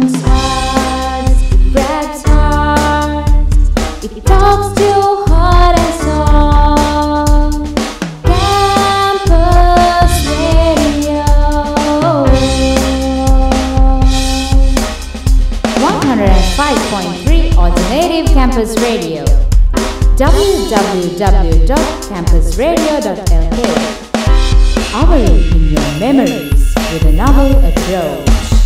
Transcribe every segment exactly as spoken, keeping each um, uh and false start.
sings hearts, it breaks hearts, it talks to heart and soul. Campus Radio, one oh five point three Alternative Campus Radio. w w w dot campus radio dot l k. Hovering in your memories with a novel approach.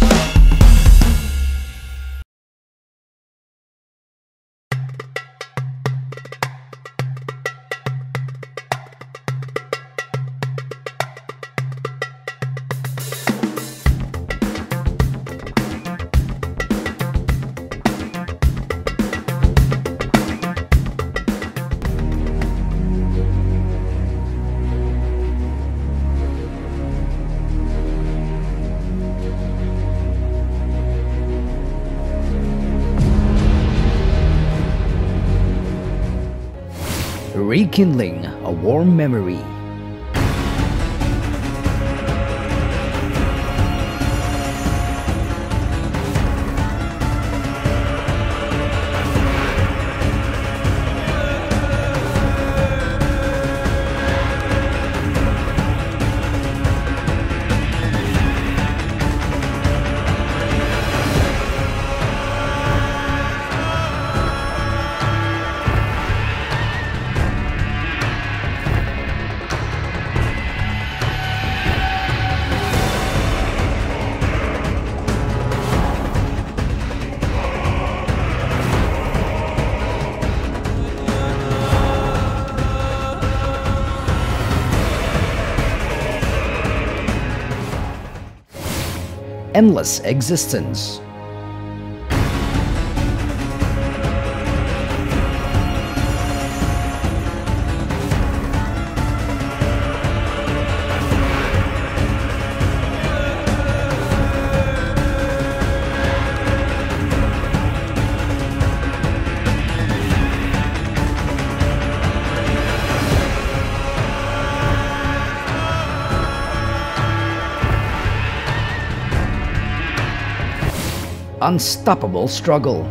Rekindling a warm memory. Endless existence. Unstoppable struggle.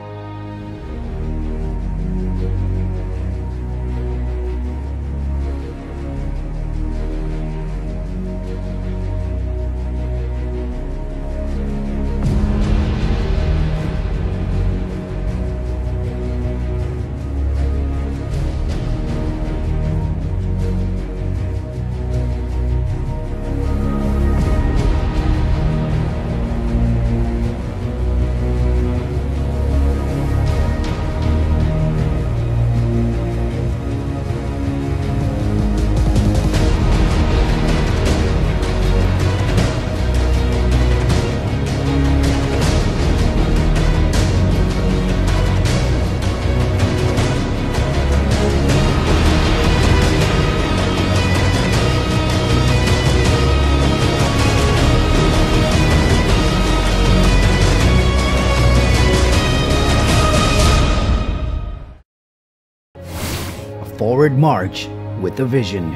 Forward march with a vision.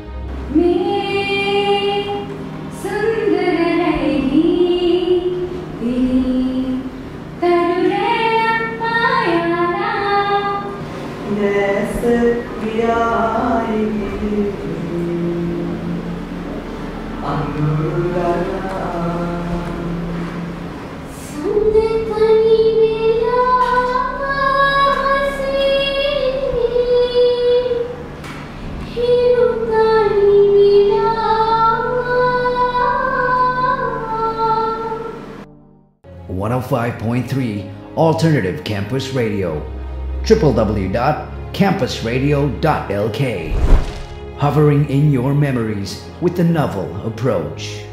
one oh five point three Alternative Campus Radio. w w w dot campus radio dot l k. Hovering in your memories with the novel approach.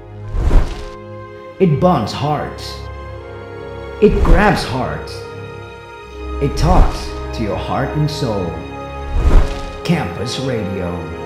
It bonds hearts. It grabs hearts. It talks to your heart and soul. Campus Radio.